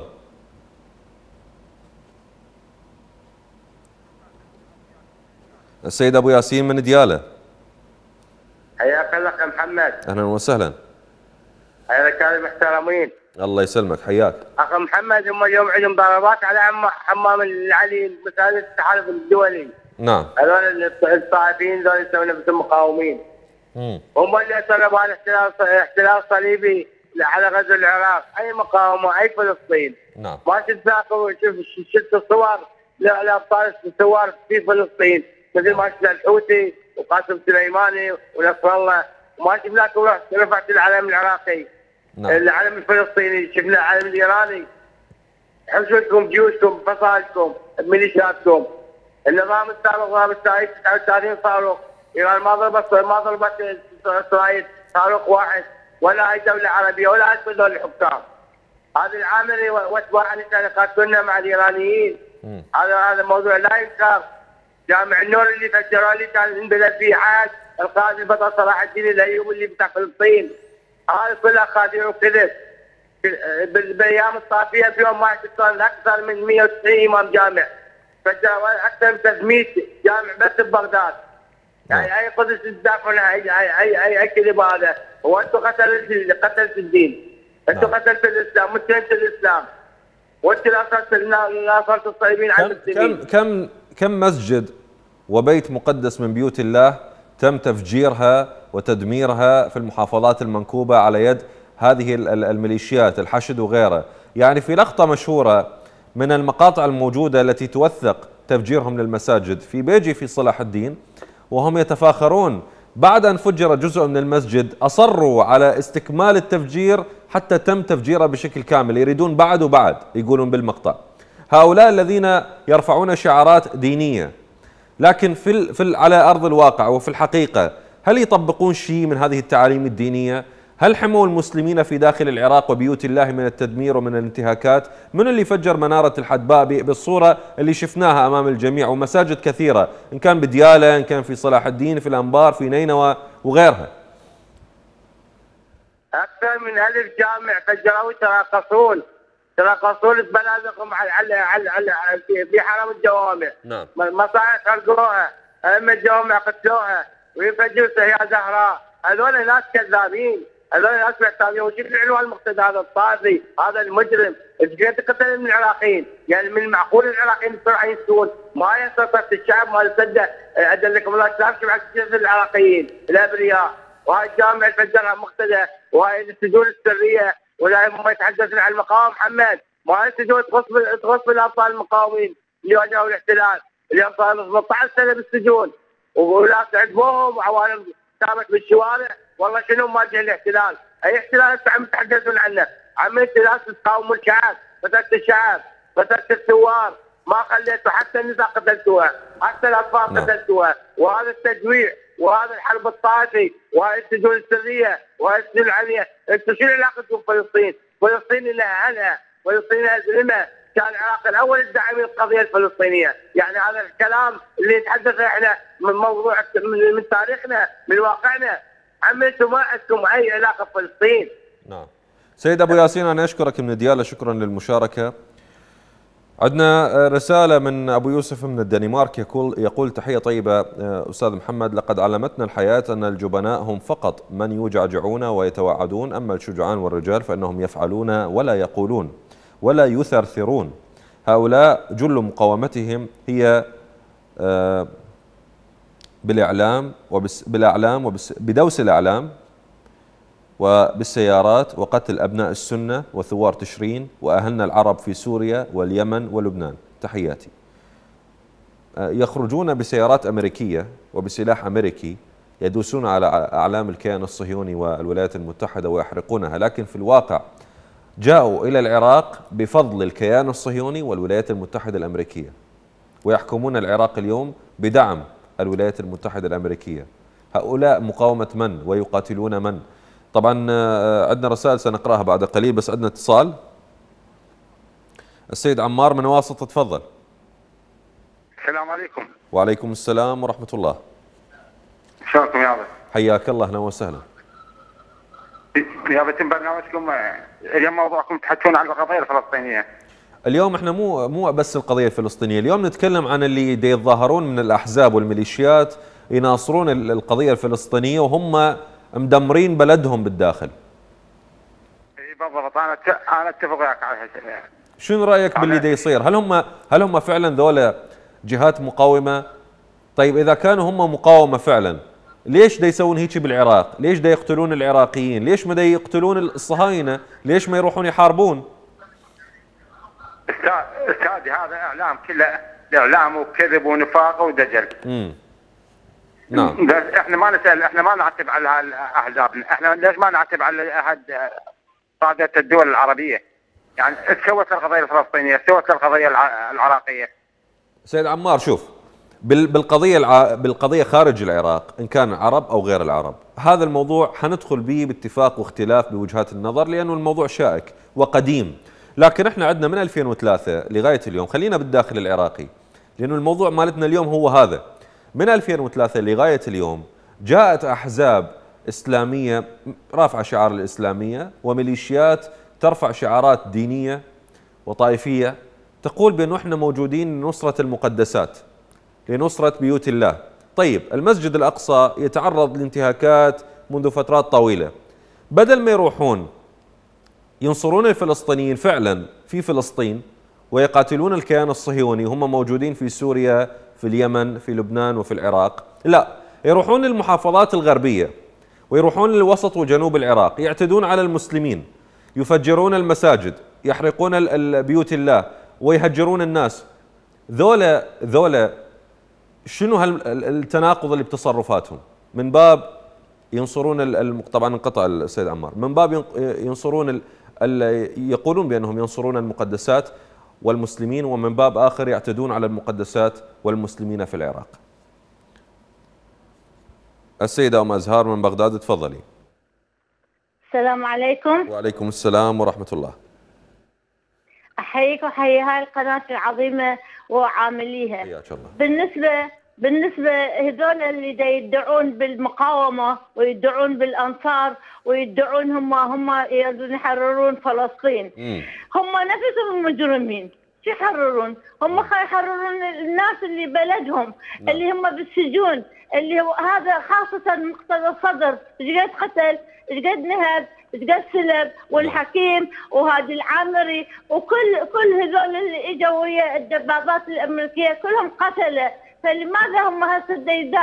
السيد أبو ياسين من ديالى. حياك الله اخ محمد. اهلا وسهلا. حياك الله المحترمين. الله يسلمك، حياك. اخ محمد، هم اليوم عندهم ضربات على حمام العلي مساعد التحالف الدولي. نعم. هذول الصحفيين ذول يسمون نفسهم مقاومين. امم هم اللي سببوا هذا احتلال احتلال صليبي على غزو العراق، اي مقاومه، اي فلسطين. نعم. ما تتذاكروا، شوف شفت الصور لابطال الثوار في فلسطين مثل ما شفنا الحوثي وقاسم سليماني ونصر الله، وما شفناك رفعت العلم العراقي. نعم. العلم الفلسطيني، شفنا العلم الايراني. حشدكم جيوشكم، فصائلكم، ميليشياتكم. النظام السابق ضرب اسرائيل تسعة وثلاثين صاروخ، ايران ما ضربت ما ضربت اسرائيل صاروخ واحد، ولا اي دوله عربيه ولا اي دول الحكام. هذه العامله واتباعنا كانوا يقاتلون مع الايرانيين. هذا هذا موضوع لا ينكر. جامع النور اللي فجروه اللي كان انبلى فيه عاد القائد البطل صلاح الدين الايوبي اللي بتاع فلسطين، هذا كله خادع وكذب. بالايام الصافيه في يوم واحد صار اكثر من مئة وتسعين امام جامع، فجروا اكثر من ثلاثمئة جامع بس ببغداد. يعني اي قدس تدافعون اي اي اي اي, أي كذب هذا. هو انتم قتلت قتلت الدين، انتم قتلت الاسلام، انتم الاسلام، وانتم ناصرت الصليبيين عن المسلمين. كم كم كم مسجد وبيت مقدس من بيوت الله تم تفجيرها وتدميرها في المحافظات المنكوبة على يد هذه الميليشيات الحشد وغيرها؟ يعني في لقطة مشهورة من المقاطع الموجودة التي توثق تفجيرهم للمساجد في بيجي في صلاح الدين، وهم يتفاخرون بعد أن فجر جزء من المسجد أصروا على استكمال التفجير حتى تم تفجيره بشكل كامل، يريدون بعد وبعد يقولون بالمقطع. هؤلاء الذين يرفعون شعارات دينية، لكن في في على أرض الواقع وفي الحقيقة هل يطبقون شيء من هذه التعاليم الدينية؟ هل حموا المسلمين في داخل العراق وبيوت الله من التدمير ومن الانتهاكات؟ من اللي فجر منارة الحدباء بالصورة اللي شفناها أمام الجميع، ومساجد كثيرة إن كان بديالة، إن كان في صلاح الدين، في الأنبار، في نينوى وغيرها؟ أكثر من ألف جامع فجروا يتراقصون يتراقصون ببنادقهم على على على في حرم الجوامع. نعم. مصاعد خرقوها، أئمة الجوامع قتلوها، ويفجروا سهيا زهراء. هذول ناس كذابين، هذول ناس محتاجين. وشوف العنوان المقتدى هذا الطاغي، هذا المجرم، ايش قتل من العراقيين؟ يعني من المعقول العراقيين بسرعه ينسون؟ ما ينتصر الشعب، ما يصدق. ادلكم الله شاف شو عكس العراقيين الابرياء. وهاي الجامع فجرها مقتدى، وهاي السجون السريه، ولا هم يتحدثون عن المقاومه. محمد، ما السجون تغص تغص بالابطال المقاومين اللي واجهوا الاحتلال، اليوم صار ثمانية عشر سنه بالسجون، ولا تعذبوهم وعوالم ثابت بالشوارع. والله شنو مواجه الاحتلال؟ اي احتلال انتم عم تتحدثون عنه؟ عم احتلال تقاوموا الشعب، قتلت الشعب، قتلت الثوار، ما خليتوا حتى النساء قتلتوها، حتى الاطفال قتلتوها. وهذا التجويع، وهذا الحرب الطائفي، وهذه السجون السريه، وهذه السجون العليا. انتم شنو علاقتكم بفلسطين؟ فلسطين لها اهلها، فلسطين لها زلمه. كان العراق الاول الداعمين القضيه الفلسطينيه، يعني هذا الكلام اللي نتحدث احنا من موضوع من, من تاريخنا، من واقعنا. عمي انتم ما عندكم اي علاقه بفلسطين. نعم. سيد ابو ياسين، انا اشكرك من ديالى، شكرا للمشاركه. عندنا رساله من ابو يوسف من الدنمارك، يقول يقول تحيه طيبه استاذ محمد، لقد علمتنا الحياه ان الجبناء هم فقط من يجعجعون ويتوعدون، اما الشجعان والرجال فانهم يفعلون ولا يقولون ولا يثرثرون. هؤلاء جل مقاومتهم هي بالإعلام وبالأعلام وبدوس الأعلام وبالسيارات وقتل أبناء السنة وثوار تشرين وأهلنا العرب في سوريا واليمن ولبنان. تحياتي. يخرجون بسيارات أمريكية وبسلاح أمريكي، يدوسون على أعلام الكيان الصهيوني والولايات المتحدة ويحرقونها، لكن في الواقع جاءوا إلى العراق بفضل الكيان الصهيوني والولايات المتحدة الأمريكية، ويحكمون العراق اليوم بدعم الولايات المتحدة الأمريكية. هؤلاء مقاومة من ويقاتلون من؟ طبعا عندنا رسائل سنقرأها بعد قليل، بس عندنا اتصال. السيد عمار من واسط، تفضل. السلام عليكم. وعليكم السلام ورحمة الله. شلونكم يابا؟ حياك الله، أهلا وسهلا. يابا برنامجكم اليوم موضوعكم تحكون عن القضية الفلسطينية. اليوم احنا مو مو بس القضية الفلسطينية، اليوم نتكلم عن اللي دي يتظاهرون من الأحزاب والميليشيات يناصرون القضية الفلسطينية وهم مدمرين بلدهم بالداخل. اي بالضبط، انا انا اتفق وياك على هالشيء. شنو رايك باللي دا يصير؟ هل هم هل هم فعلا ذولا جهات مقاومه؟ طيب اذا كانوا هم مقاومه فعلا، ليش دا يسوون هيك بالعراق؟ ليش دا يقتلون العراقيين؟ ليش ما دا يقتلون الصهاينه؟ ليش ما يروحون يحاربون؟ استاذي هذا اعلام، كله اعلام وكذب ونفاق ودجل. امم نعم. بس احنا ما نسال، احنا ما نعتب على احزابنا، احنا ليش ما نعتب على احد قاده الدول العربيه؟ يعني ايش سوت القضيه الفلسطينيه؟ ايش سوت القضيه العراقيه؟ سيد عمار شوف، بالقضيه الع... بالقضيه خارج العراق ان كان عرب او غير العرب، هذا الموضوع حندخل به باتفاق واختلاف بوجهات النظر لانه الموضوع شائك وقديم، لكن احنا عندنا من ألفين وثلاثة لغايه اليوم، خلينا بالداخل العراقي لانه الموضوع مالتنا اليوم هو هذا. من ألفين وثلاثة لغايه اليوم جاءت احزاب اسلاميه رافعه شعار الاسلاميه وميليشيات ترفع شعارات دينيه وطائفيه تقول بانه احنا موجودين لنصره المقدسات، لنصره بيوت الله. طيب المسجد الاقصى يتعرض لانتهاكات منذ فترات طويله، بدل ما يروحون ينصرون الفلسطينيين فعلا في فلسطين ويقاتلون الكيان الصهيوني، هم موجودين في سوريا، في اليمن، في لبنان وفي العراق، لا يروحون للمحافظات الغربيه ويروحون للوسط وجنوب العراق، يعتدون على المسلمين، يفجرون المساجد، يحرقون بيوت الله ويهجرون الناس. ذولا ذولا شنو هالتناقض اللي بتصرفاتهم؟ من باب ينصرون، طبعا انقطع السيد عمار، من باب ينصرون يقولون بانهم ينصرون المقدسات والمسلمين، ومن باب اخر يعتدون على المقدسات والمسلمين في العراق. السيدة أم أزهار من بغداد، تفضلي. السلام عليكم. وعليكم السلام ورحمة الله. أحييك وحيي هاي القناة العظيمة وعامليها. حياك الله. بالنسبة بالنسبة هذول اللي دا يدعون بالمقاومة ويدعون بالأنصار ويدعون هم هم يريدون يحررون فلسطين. مم. هم نفسهم مجرمين. شو يحررون؟ هم يحررون الناس اللي بلدهم، نعم. اللي هم بالسجون، اللي هو هذا خاصة مقتدى الصدر، ايش قد قتل، ايش قد نهب، ايش قد سلب، والحكيم وهذا العامري وكل كل هذول اللي اجوا ويا الدبابات الامريكيه كلهم قتله، فلماذا هم هسه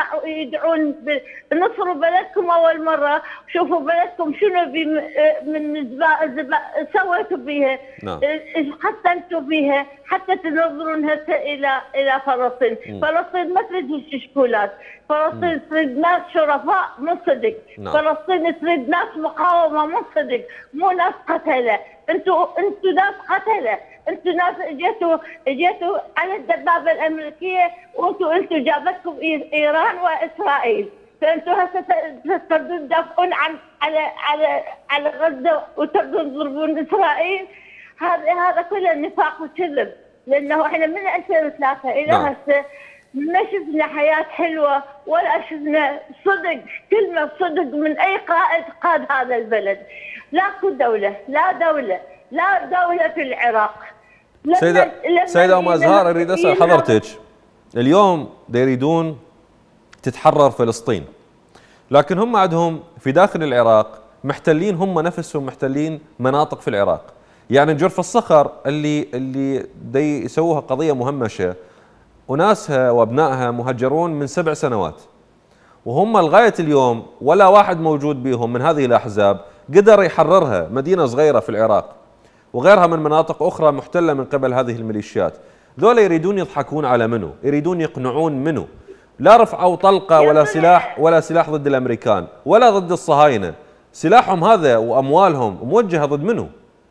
يدعون بنصروا بلدكم اول مره؟ شوفوا بلدكم شنو بي من زبا سويتوا بيها، نعم. قتلتوا بيها حتى تنظرون هسه الى الى فلسطين. م. فلسطين ما تريد شكولات، فلسطين تريد ناس شرفاء من صدق، نعم. فلسطين تريد ناس مقاومه من صدق، مو ناس قتله. انتوا انتوا ناس قتله، انتوا ناس اجيتوا اجيتوا على الدبابه الامريكيه، وانتوا انتوا جابتكم ايران واسرائيل، فانتوا هسه تردون تدافعون عن على على على غزه وتردون تضربون اسرائيل. هذا هذا كله نفاق وكذب، لانه احنا من ألفين وثلاثة الى نعم. هسه ما شفنا حياه حلوه ولا شفنا صدق، كلمه صدق من اي قائد قاد هذا البلد. لاكو دوله، لا دوله، لا دوله في العراق. سيدة سيدة أم أزهار، أريد أسأل حضرتك، اليوم دا يريدون تتحرر فلسطين، لكن هم عندهم في داخل العراق محتلين، هم نفسهم محتلين مناطق في العراق. يعني جرف الصخر اللي اللي دا يسووها قضية مهمشة، وناسها وابنائها مهجرون من سبع سنوات، وهم لغاية اليوم ولا واحد موجود بهم من هذه الأحزاب قدر يحررها. مدينة صغيرة في العراق وغيرها من مناطق أخرى محتلة من قبل هذه الميليشيات. ذولا يريدون يضحكون على منو؟ يريدون يقنعون منو؟ لا رفعوا طلقة ولا سلاح ولا سلاح ضد الأمريكان ولا ضد الصهاينة، سلاحهم هذا وأموالهم موجهة ضد منو؟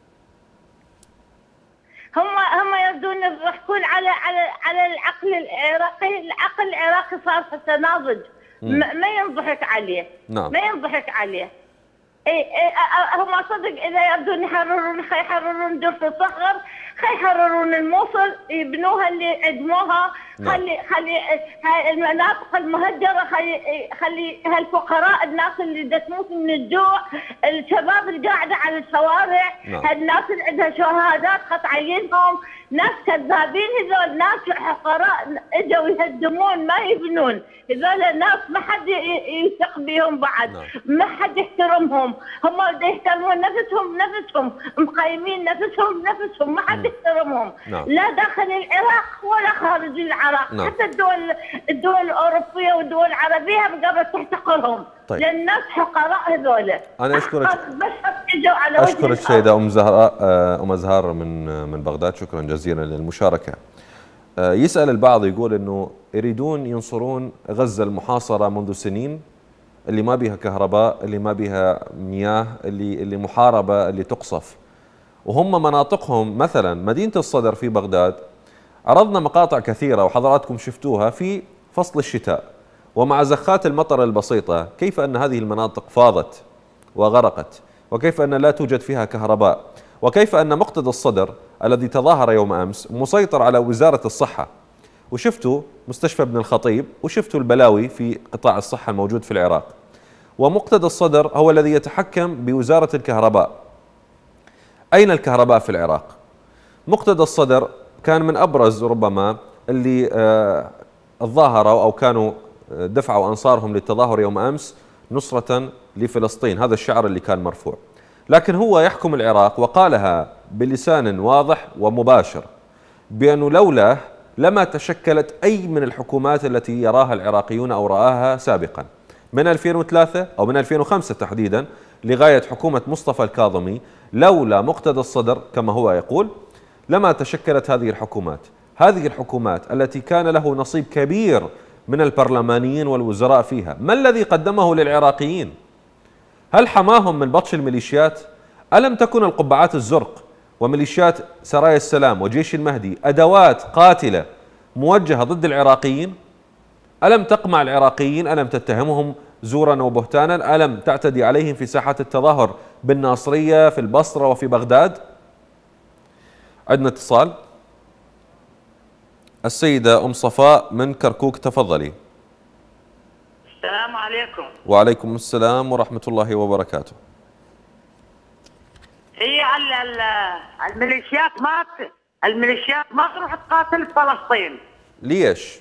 هم هم يردون يضحكون على على على العقل العراقي. العقل العراقي صار حتى ناضج، ما ينضحك عليه. نعم. ما ينضحك عليه. اي اي هم صدق اذا يردون يحررون، خي يحررون جرف الصخر، خي يحررون الموصل، يبنوها اللي عدموها. نعم. خلي خلي هاي المناطق المهجره، خلي خلي هالفقراء، الناس اللي تموت من الجوع، الشباب اللي قاعده على الشوارع. نعم. هالناس اللي عندها شهادات قطعينهم، ناس كذابين هذول، ناس حقراء اجوا يهدمون ما يبنون، هذول ناس ما حد يثق بهم بعد، نعم. ما حد يحترمهم، هم بده يحترمون نفسهم نفسهم، مقيمين نفسهم نفسهم، ما حد يحترمهم، نعم. لا داخل العراق ولا خارج العراق، نعم. حتى الدول الدول الاوروبيه والدول العربيه قبل تحتقرهم. طيب. لان ناس حقراء هذول. انا اشكرك اشكرك السيده ام زهراء ام ازهار من من بغداد، شكرا جزيلا للمشاركه. يسال البعض يقول انه يريدون ينصرون غزه المحاصره منذ سنين، اللي ما بيها كهرباء، اللي ما بيها مياه، اللي اللي محاربه، اللي تقصف، وهم مناطقهم مثلا مدينه الصدر في بغداد. عرضنا مقاطع كثيره وحضراتكم شفتوها في فصل الشتاء، ومع زخات المطر البسيطة كيف أن هذه المناطق فاضت وغرقت، وكيف أن لا توجد فيها كهرباء، وكيف أن مقتدى الصدر الذي تظاهر يوم أمس مسيطر على وزارة الصحة. وشفتوا مستشفى ابن الخطيب، وشفتوا البلاوي في قطاع الصحة الموجود في العراق. ومقتدى الصدر هو الذي يتحكم بوزارة الكهرباء. أين الكهرباء في العراق؟ مقتدى الصدر كان من أبرز ربما اللي آه تظاهروا أو كانوا دفعوا أنصارهم للتظاهر يوم أمس نصرة لفلسطين، هذا الشعار اللي كان مرفوع. لكن هو يحكم العراق، وقالها بلسان واضح ومباشر بأنه لولاه لما تشكلت أي من الحكومات التي يراها العراقيون أو رآها سابقا من ألفين وثلاثة أو من ألفين وخمسة تحديدا لغاية حكومة مصطفى الكاظمي. لولا مقتدى الصدر كما هو يقول لما تشكلت هذه الحكومات. هذه الحكومات التي كان له نصيب كبير من البرلمانيين والوزراء فيها، ما الذي قدمه للعراقيين؟ هل حماهم من بطش الميليشيات؟ ألم تكن القبعات الزرق وميليشيات سرايا السلام وجيش المهدي أدوات قاتلة موجهة ضد العراقيين؟ ألم تقمع العراقيين؟ ألم تتهمهم زورا وبهتانا؟ ألم تعتدي عليهم في ساحات التظاهر بالناصرية في البصرة وفي بغداد؟ عندنا اتصال. السيدة أم صفاء من كركوك، تفضلي. السلام عليكم. وعليكم السلام ورحمة الله وبركاته. هي الميليشيات ما الميليشيات ما تروح تقاتل فلسطين. ليش؟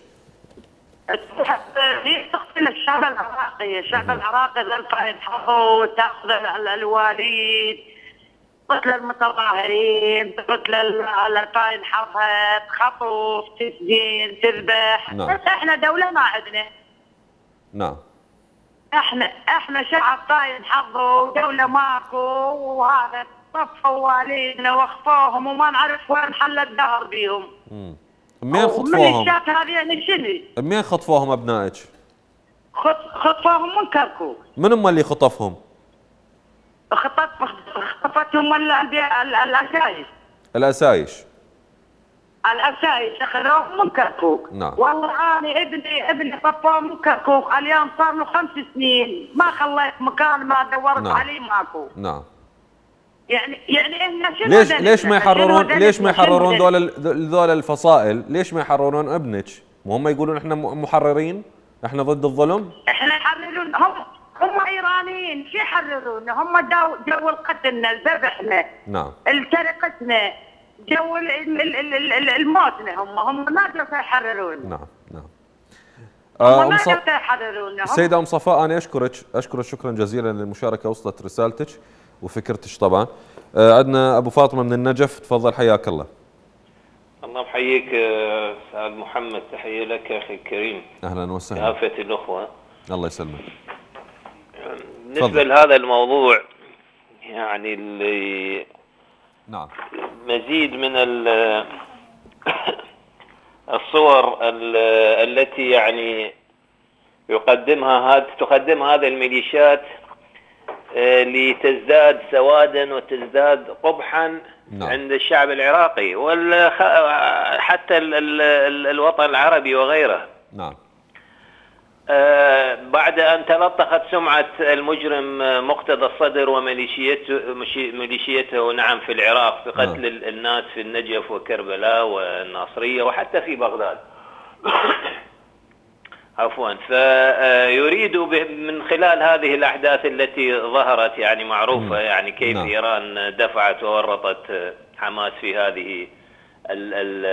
ليش تقتل الشعب العراقي؟ الشعب العراقي ذا ينحفوا وتاخذ الواليد، قتل المتظاهرين، قتل الفاين حرهت، خطف، تسجين، تذبح. نعم. بس احنا دولة ما عندنا. نعم. احنا احنا شعب طاين حظه ودولة ماكو، وهذا طفوا واليدنا واخفوهم وما نعرف وين حل الدهر بيهم. امم منين خطفوهم؟ الميليشيات هذه يعني شنو؟ منين خطفوهم ابنائك؟ خطفوهم من كركوك. من هم اللي خطفهم؟ خطف خطفتهم الاسايش. الاسايش. الاسايش اخذوهم من كركوك. نعم. والله انا ابني ابني طفوه من كركوك، اليوم صار له خمس سنين ما خليت مكان ما دورت. نعم. عليه ماكو. نعم. يعني يعني احنا شنو ليش ليش ما يحررون ليش ما يحررون ذول ذول الفصائل؟ ليش ما يحررون ابنك؟ وهم يقولون احنا محررين، احنا ضد الظلم؟ احنا يحررون هم هم ايرانيين، شو يحررون؟ هم جو جو القتلنا، الذبحنا. نعم. السرقتنا، جو الموتنا، هم هم ما جالسين يحررون. نعم نعم. هم ما جالسين يحررون. السيدة أم صفاء أنا أشكرك أشكرك شكرا جزيلا للمشاركة، وصلت رسالتك وفكرتك طبعا. آه عندنا أبو فاطمة من النجف، تفضل حياك الله. الله بحييك أستاذ محمد، تحية لك أخي الكريم. أهلا وسهلا. كافة الأخوة. الله يسلمك. بالنسبة لهذا الموضوع يعني اللي نعم مزيد من الصور التي يعني يقدمها هذا تقدم هذه الميليشيات لتزداد سوادا وتزداد قبحا. نعم. عند الشعب العراقي وحتى الوطن العربي وغيره. نعم. آه بعد أن تلطخت سمعة المجرم مقتدى الصدر وميليشيته ميليشيته نعم في العراق بقتل نعم. الناس في النجف وكربلاء والناصرية وحتى في بغداد. عفوا. فيريد من خلال هذه الأحداث التي ظهرت يعني معروفة يعني كيف نعم. إيران دفعت وورطت حماس في هذه ال ال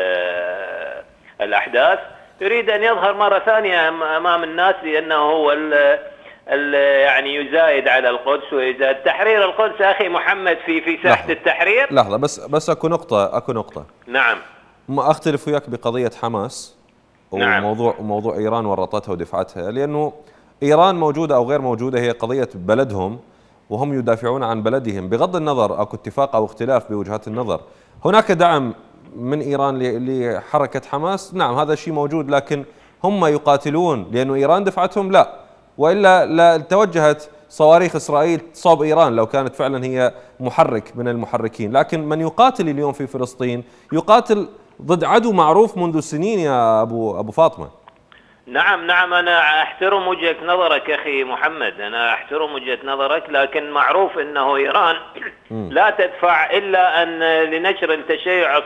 الأحداث، يريد أن يظهر مرة ثانية أمام الناس لأنه هو ال ال يعني يزايد على القدس ويزايد تحرير القدس. أخي محمد في في ساحة لحظة. التحرير لحظة بس بس أكو نقطة أكو نقطة نعم، ما أختلف وياك بقضية حماس نعم. وموضوع موضوع إيران ورطتها ودفعتها، لأنه إيران موجودة أو غير موجودة هي قضية بلدهم وهم يدافعون عن بلدهم، بغض النظر أكو اتفاق أو اختلاف بوجهات النظر. هناك دعم من إيران لحركة حماس، نعم هذا الشيء موجود، لكن هم يقاتلون لأنه إيران دفعتهم؟ لا، وإلا لا توجهت صواريخ إسرائيل صوب إيران لو كانت فعلا هي محرك من المحركين. لكن من يقاتل اليوم في فلسطين يقاتل ضد عدو معروف منذ سنين يا أبو أبو فاطمة. نعم نعم، أنا أحترم وجهة نظرك أخي محمد، أنا أحترم وجهة نظرك، لكن معروف أنه إيران لا تدفع إلا أن لنشر التشيع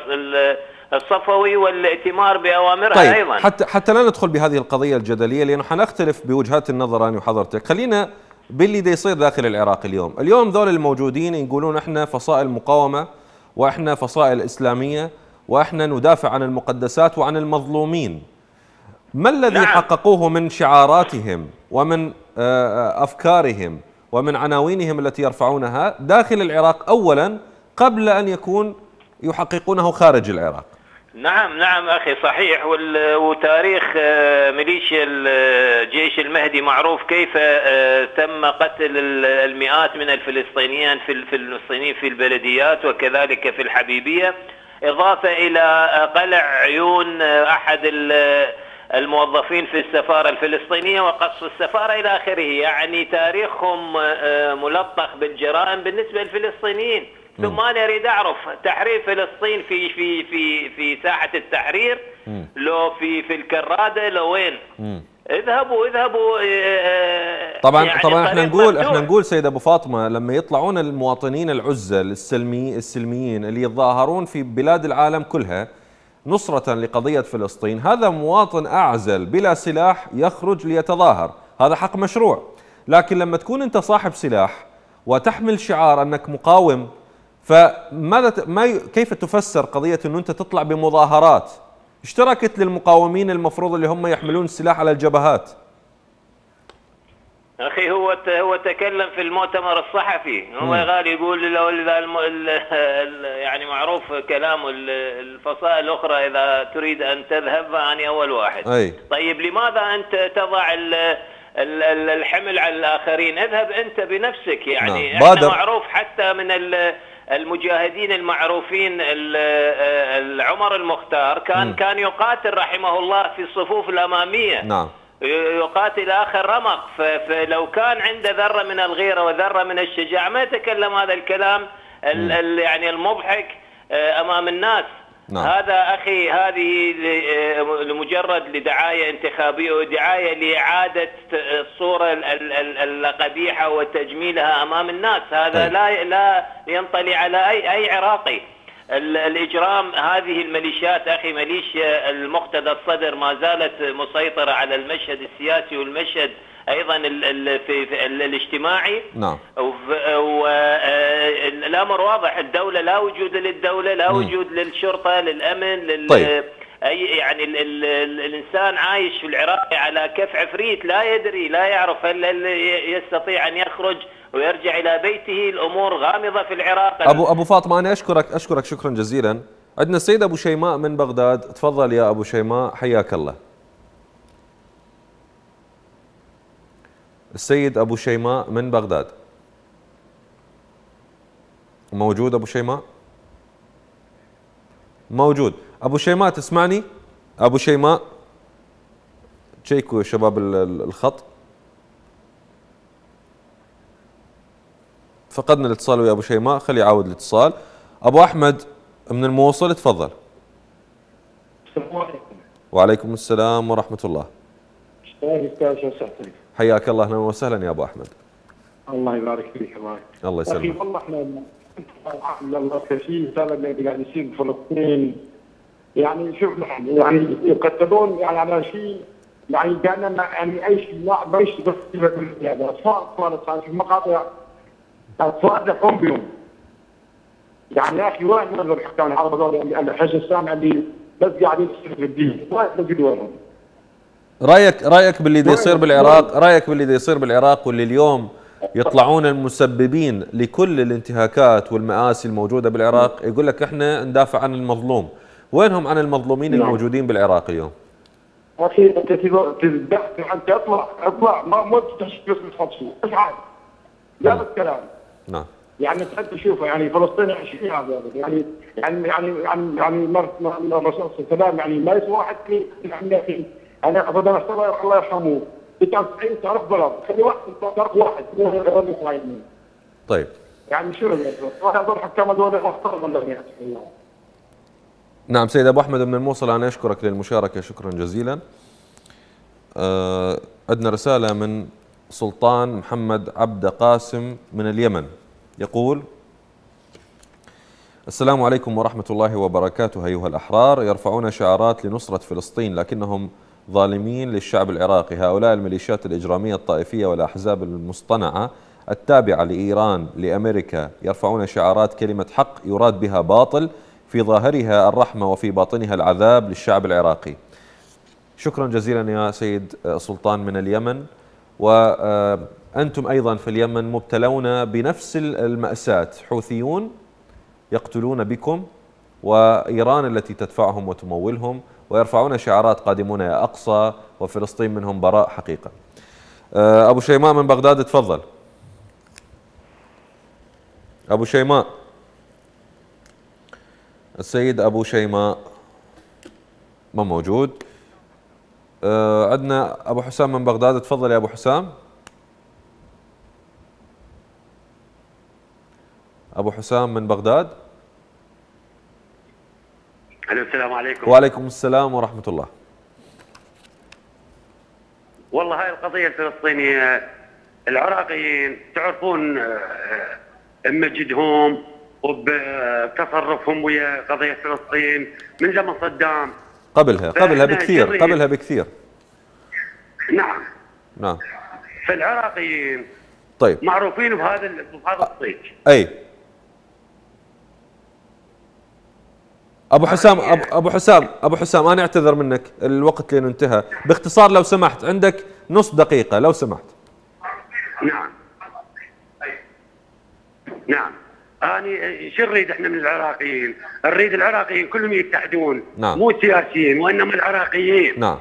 الصفوي والائتمار بأوامرها. طيب أيضا حتى حتى لا ندخل بهذه القضية الجدلية لأنه حنختلف بوجهات النظر أنا وحضرتك، خلينا باللي دا يصير داخل العراق اليوم. اليوم ذول الموجودين يقولون احنا فصائل مقاومة واحنا فصائل إسلامية واحنا ندافع عن المقدسات وعن المظلومين. ما الذي نعم. حققوه من شعاراتهم ومن أفكارهم ومن عناوينهم التي يرفعونها داخل العراق أولا قبل أن يكون يحققونه خارج العراق؟ نعم نعم أخي صحيح، وتاريخ ميليشيا الجيش المهدي معروف كيف تم قتل المئات من الفلسطينيين في الفلسطينيين في البلديات وكذلك في الحبيبية، إضافة إلى قلع عيون أحد الموظفين في السفارة الفلسطينية وقصف السفارة إلى آخره. يعني تاريخهم ملطخ بالجرائم بالنسبة للفلسطينيين. ثم أنا أريد أعرف تحرير فلسطين في في في في ساحة التحرير م. لو في في الكرادة لو وين؟ م. اذهبوا اذهبوا طبعا يعني طبعا احنا نقول احنا نقول سيد ابو فاطمه لما يطلعون المواطنين العزل السلمي السلميين اللي يتظاهرون في بلاد العالم كلها نصرة لقضية فلسطين، هذا مواطن اعزل بلا سلاح يخرج ليتظاهر، هذا حق مشروع. لكن لما تكون انت صاحب سلاح وتحمل شعار انك مقاوم، فماذا ما ي... كيف تفسر قضية انه انت تطلع بمظاهرات اشتركت للمقاومين المفروض اللي هم يحملون السلاح على الجبهات؟ اخي هو هو تكلم في المؤتمر الصحفي، هو غالي يقول لو اذا الم... يعني معروف كلام الفصائل الاخرى اذا تريد ان تذهب فاني اول واحد. أي. طيب لماذا انت تضع ال... الحمل على الاخرين؟ اذهب انت بنفسك. يعني نعم. احنا معروف حتى من المجاهدين المعروفين عمر المختار كان م. كان يقاتل رحمه الله في الصفوف الاماميه. نعم. يقاتل اخر رمق، فلو كان عنده ذره من الغيره وذره من الشجاعه ما يتكلم هذا الكلام ال يعني المضحك امام الناس. نعم. هذا أخي هذه لمجرد لدعاية انتخابية ودعاية لإعادة الصورة القبيحة وتجميلها أمام الناس. هذا لا لا ينطلي على أي أي عراقي. الإجرام هذه الميليشيات أخي ميليشيا المقتدى الصدر ما زالت مسيطرة على المشهد السياسي والمشهد أيضا في الاجتماعي. نعم. والأمر واضح، الدولة لا وجود للدولة، لا وجود للشرطة، للأمن، لل طيب. أي يعني ال ال ال الإنسان عايش في العراق على كف عفريت، لا يدري لا يعرف هل يستطيع أن يخرج ويرجع إلى بيته. الأمور غامضة في العراق. أبو أبو فاطمة أنا أشكرك أشكرك شكرا جزيلا. عندنا السيد أبو شيماء من بغداد، تفضل يا أبو شيماء حياك الله. السيد أبو شيماء من بغداد موجود؟ أبو شيماء موجود؟ أبو شيماء تسمعني؟ أبو شيماء تشيكوا يا شباب الخط، فقدنا الاتصال ويا أبو شيماء، خلي يعاود الاتصال. أبو أحمد من الموصل تفضل. السلام عليكم. وعليكم السلام ورحمة الله. استاذ صحتك. حياك الله، اهلا وسهلا يا ابو احمد. الله يبارك فيك. الله الله يسلمك. اخي والله احنا لما كثير سبب اللي قاعد يصير بفلسطين، يعني شوف يعني يقتلون يعني على شيء يعني كاننا يعني اي شيء لا ما يشتغل يعني اطفال اطفال في مقاطع اطفال لحوم بهم. يعني يا اخي وين نظر الحكام العرب هذول اللي الحج السامع اللي بس قاعدين يصيروا في الدين، وين نجد وينهم؟ رايك رايك باللي دا يصير بالعراق، رايك باللي دا يصير بالعراق واللي اليوم يطلعون المسببين لكل الانتهاكات والمآسي الموجوده بالعراق يقول لك احنا ندافع عن المظلوم، وينهم عن المظلومين الموجودين بالعراق اليوم؟ اخي انت تدافع، انت اطلع اطلع ما مو تشخيص بالخطف، ايش عاد؟ لا بالكلام. نعم. يعني انت شوف يعني فلسطين عايشين هذا يعني يعني يعني يعني يعني الرسول صلى الله عليه وسلم يعني ما يسوى واحد في يعني انا ابدا الله يرحمه تسعة وتسعين تعرف بلد خلي واحد تعرف واحد طيب يعني شو راح يضل حكام هذول محترم يعني. نعم سيد ابو احمد من الموصل، انا اشكرك للمشاركه شكرا جزيلا. أه عندنا رساله من سلطان محمد عبد قاسم من اليمن يقول: السلام عليكم ورحمة الله وبركاته أيها الأحرار، يرفعون شعارات لنصرة فلسطين لكنهم ظالمين للشعب العراقي. هؤلاء الميليشيات الإجرامية الطائفية والأحزاب المصطنعة التابعة لإيران لأمريكا يرفعون شعارات كلمة حق يراد بها باطل، في ظاهرها الرحمة وفي باطنها العذاب للشعب العراقي. شكرا جزيلا يا سيد سلطان من اليمن. وأنتم أيضا في اليمن مبتلون بنفس المأساة، حوثيون يقتلون بكم وإيران التي تدفعهم وتمولهم ويرفعون شعارات قادمون يا أقصى وفلسطين منهم براء حقيقة. أبو شيماء من بغداد تفضل. أبو شيماء، السيد أبو شيماء ما موجود. عندنا أبو حسام من بغداد تفضل يا أبو حسام. أبو حسام من بغداد. السلام عليكم. وعليكم السلام ورحمة الله. والله هاي القضية الفلسطينية العراقيين تعرفون مجدهم وبتصرفهم ويا قضية فلسطين من زمن صدام، قبلها قبلها بكثير قبلها بكثير نعم نعم. فالعراقيين طيب معروفين بهذا بهذا الصيت. اي ابو حسام ابو ابو حسام ابو حسام انا اعتذر منك الوقت لين انتهى، باختصار لو سمحت عندك نص دقيقة لو سمحت. نعم نعم. أنا شو نريد احنا من العراقيين؟ نريد العراقيين كلهم يتحدون. نعم. مو سياسيين وانما العراقيين. نعم.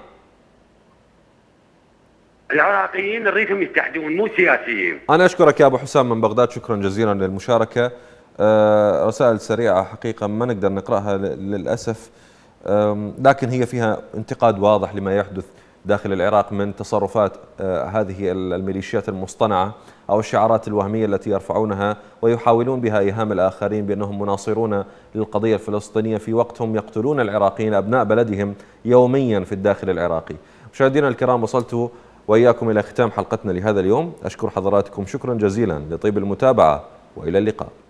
العراقيين نريدهم يتحدون مو سياسيين. انا اشكرك يا ابو حسام من بغداد، شكرا جزيلا للمشاركة. آه رسائل سريعة حقيقة ما نقدر نقراها للاسف، لكن هي فيها انتقاد واضح لما يحدث داخل العراق من تصرفات آه هذه الميليشيات المصطنعة أو الشعارات الوهمية التي يرفعونها ويحاولون بها إيهام الآخرين بأنهم مناصرون للقضية الفلسطينية في وقت هم يقتلون العراقيين أبناء بلدهم يوميا في الداخل العراقي. مشاهدينا الكرام، وصلت وإياكم إلى ختام حلقتنا لهذا اليوم. أشكر حضراتكم شكرا جزيلا لطيب المتابعة وإلى اللقاء.